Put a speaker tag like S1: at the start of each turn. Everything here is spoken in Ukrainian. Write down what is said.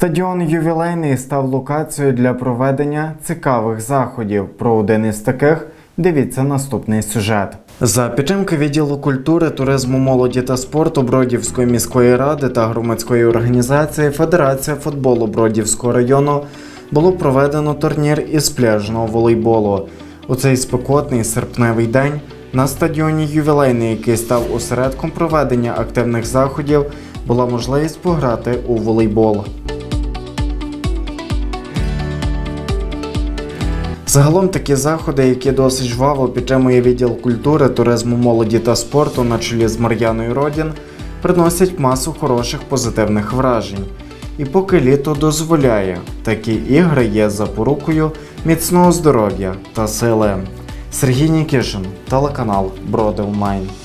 S1: Стадіон «Ювілейний» став локацією для проведення цікавих заходів. Про один із таких дивіться наступний сюжет. За підтримки відділу культури, туризму, молоді та спорту Бродівської міської ради та громадської організації Федерація футболу Бродівського району було проведено турнір із пляжного волейболу. У цей спекотний серпневий день на стадіоні «Ювілейний», який став осередком проведення активних заходів, була можливість пограти у волейбол. Загалом такі заходи, які досить жваво підтримує відділ культури, туризму, молоді та спорту на чолі з Мар'яною Родін, приносять масу хороших позитивних вражень. І поки літо дозволяє, такі ігри є запорукою міцного здоров'я та сили. Сергій Нікішин, телеканал Броди Онлайн.